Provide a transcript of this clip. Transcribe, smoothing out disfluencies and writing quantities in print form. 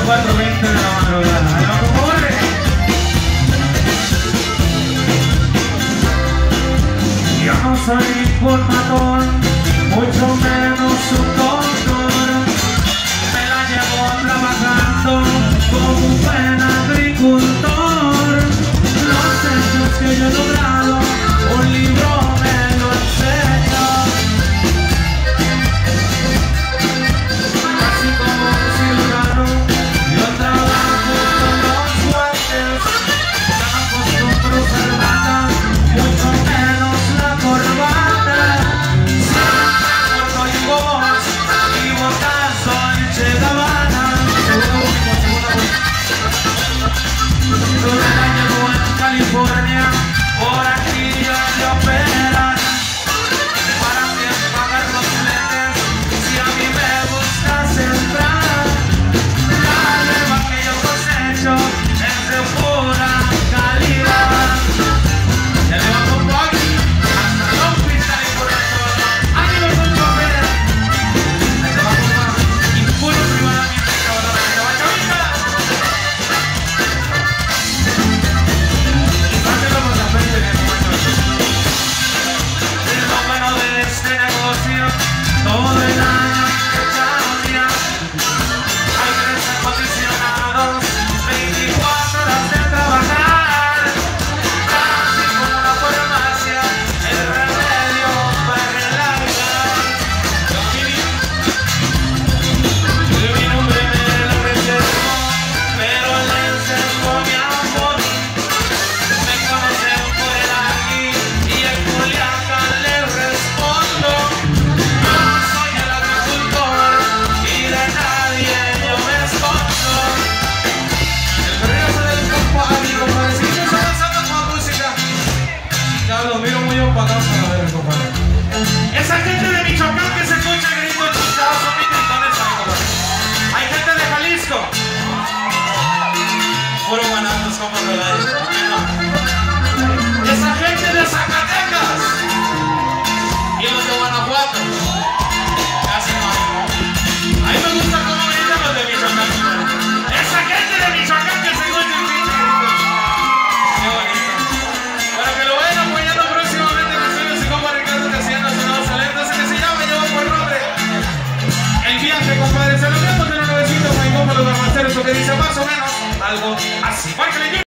4:20 de la madrugada. Ahí va, por favor. Yo no soy un matón, mucho menos un doctor. Me la llevo trabajando como un buen agricultor. Los hechos que yo he logrado, un libro me lo enseña. Así como un cirujano, yo trabajo con los guantes. Ya no acostumbro usar bata, mucho menos la corbata. Siempre corto y voz y botas Dolce & Gabbana. Yo me la llevo en California, por aquí ya le operan. ¿Para qué pagar los lentes si a mí me gusta sembrar? La leva que yo cosecho es de pura calidad. Ya le va con Bobby hasta Long Beach, California. Aquí los dos choferes. Ahí se va con Bobby y puro privadamente, cabrón. Se va chavita. Y pásenlo con la frente en el momento. Es lo bueno de este negocio. Todo el año echamos días. Hay 3 acondicionados, 24 horas de trabajar. Casi como una farmacia, el remedio para relajar. Mi nombre me lo reservo, pero le enseño mi amor. Me conocen por el aquí y en Culiacán le respondo. Yo soy el agricultor y de nadie yo me escondo. El perreo del campo, amigo, parecito se lanzando con música. Ya lo miro muy opagados a ver, compadre. Esa gente de Michoacán que se escucha el grito chingado son mis gritones, compadre. Hay gente de Jalisco. Puro guanatos, como lo da. Esa gente de Zacatecas y los de Guanajuato. Casi no hay. A mí me gusta cómo gritan los de Michoacán. Esa gente de Michoacán que se escucha el pinche grito. Qué bonito. Para que lo vayan apoyando próximamente en los sueños y como Ricardo que hacían los sonados talentos, que se llama, lleva por nombre El Viaje, compadre. Se lo vemos de los nuevecitos, ahí como los barmanceros, que dice más o menos algo así.